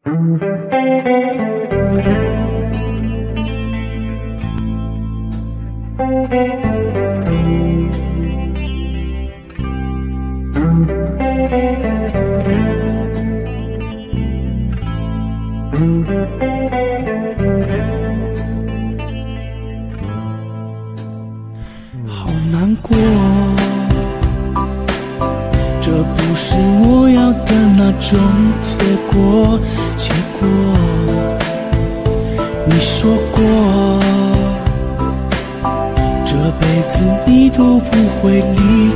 好难过，这不是我要的那种结果。你说过，这辈子你都不会离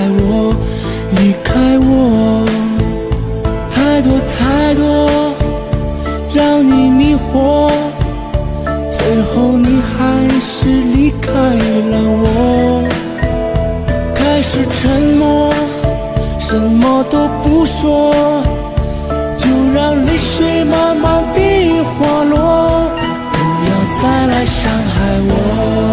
开我，太多让你迷惑，最后你还是离开了我。开始沉默，什么都不说，就让泪水慢慢地滑落。不要再来伤害我，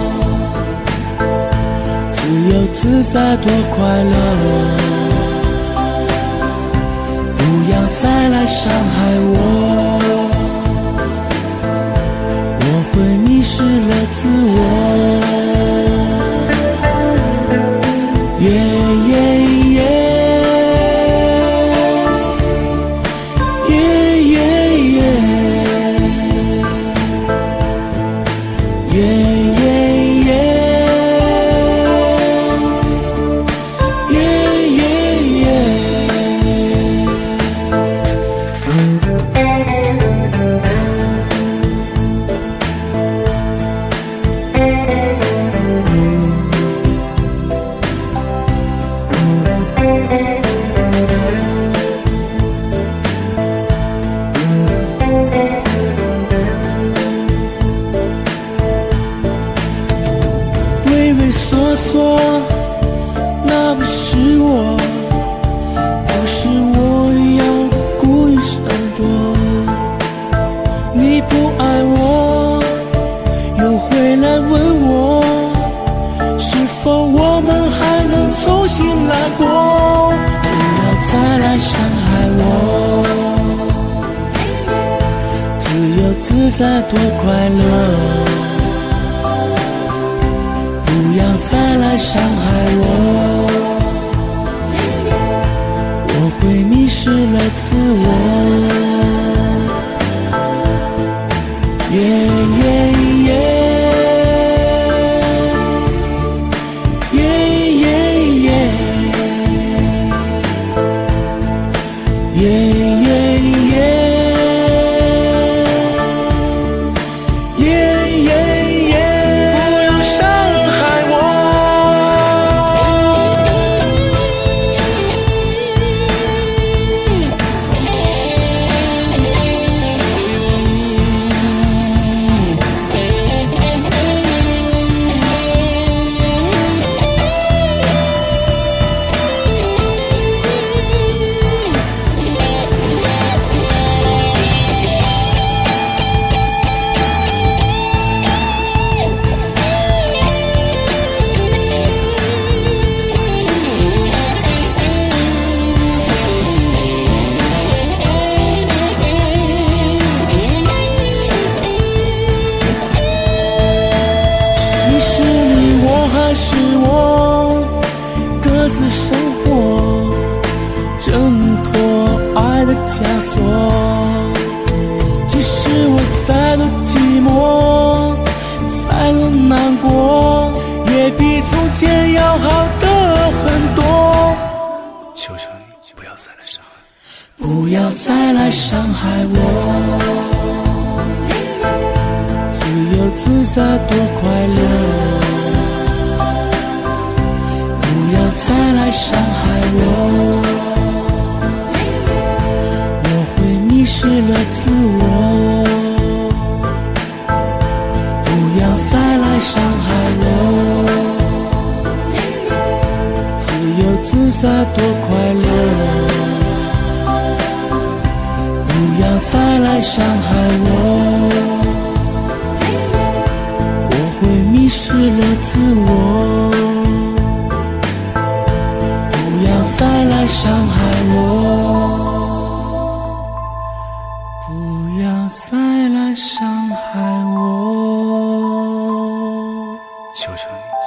自由自在多快乐。不要再来伤害我，我会迷失了自我。那不是我，不是我要故意闪躲。你不爱我，又回来问我，是否我们还能重新来过？不要再来伤害我，自由自在多快乐。不要再来伤害我，我会迷失了自我。是我各自生活，挣脱爱的枷锁。即使我再多寂寞，再多难过，也比从前要好的很多。 求求你，不要再来伤害， 不要再来伤害我，自由自在多快乐。不要再来伤害我，我会迷失了自我。不要再来伤害我，自由自在多快乐。不要再来伤害我，我会迷失了自我。不要再来伤害我， 再来伤害我。 求求你。